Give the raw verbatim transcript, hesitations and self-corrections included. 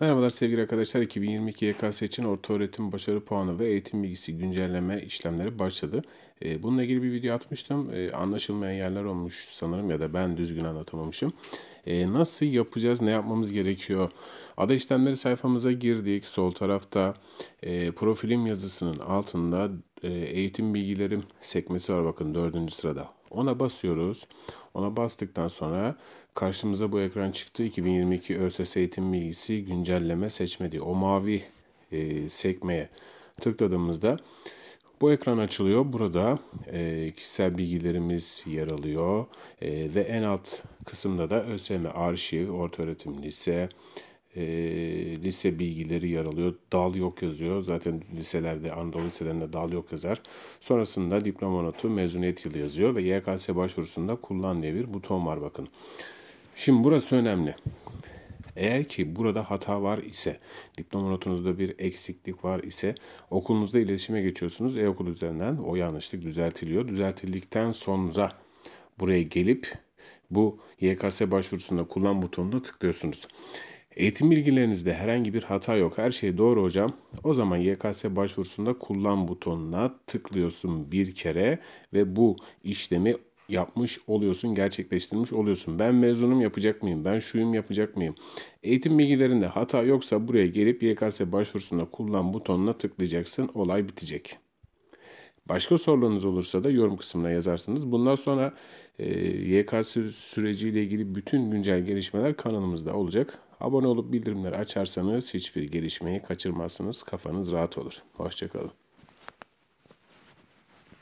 Merhabalar sevgili arkadaşlar. iki bin yirmi iki Y K S için ortaöğretim başarı puanı ve eğitim bilgisi güncelleme işlemleri başladı. Ee, Bununla ilgili bir video atmıştım. Ee, Anlaşılmayan yerler olmuş sanırım ya da ben düzgün anlatamamışım. Ee, Nasıl yapacağız, ne yapmamız gerekiyor? Ada işlemleri sayfamıza girdik. Sol tarafta e, profilim yazısının altında e, eğitim bilgilerim sekmesi var, bakın dördüncü sırada. Ona basıyoruz. Ona bastıktan sonra karşımıza bu ekran çıktı. iki bin yirmi iki ÖSS eğitim bilgisi güncelleme seçme diye. O mavi e, sekmeye tıkladığımızda bu ekran açılıyor. Burada e, kişisel bilgilerimiz yer alıyor. E, ve en alt kısımda da ÖSYM arşiv, ortaöğretim lise, e, lise bilgileri yer alıyor. Dal yok yazıyor. Zaten liselerde, Anadolu liselerinde dal yok yazar. Sonrasında diploma notu, mezuniyet yılı yazıyor ve Y K S başvurusunda kullan diye bir buton var, bakın. Şimdi burası önemli. Eğer ki burada hata var ise, diploma notunuzda bir eksiklik var ise okulunuzda iletişime geçiyorsunuz. E-okul üzerinden o yanlışlık düzeltiliyor. Düzeltildikten sonra buraya gelip bu Y K S başvurusunda kullan butonuna tıklıyorsunuz. Eğitim bilgilerinizde herhangi bir hata yok, her şey doğru hocam. O zaman Y K S başvurusunda kullan butonuna tıklıyorsun bir kere ve bu işlemi yapmış oluyorsun, gerçekleştirmiş oluyorsun. Ben mezunum, yapacak mıyım? Ben şuyum, yapacak mıyım? Eğitim bilgilerinde hata yoksa buraya gelip Y K S başvurusunda kullan butonuna tıklayacaksın. Olay bitecek. Başka sorularınız olursa da yorum kısmına yazarsınız. Bundan sonra e, Y K S süreciyle ilgili bütün güncel gelişmeler kanalımızda olacak. Abone olup bildirimleri açarsanız hiçbir gelişmeyi kaçırmazsınız. Kafanız rahat olur. Hoşça kalın.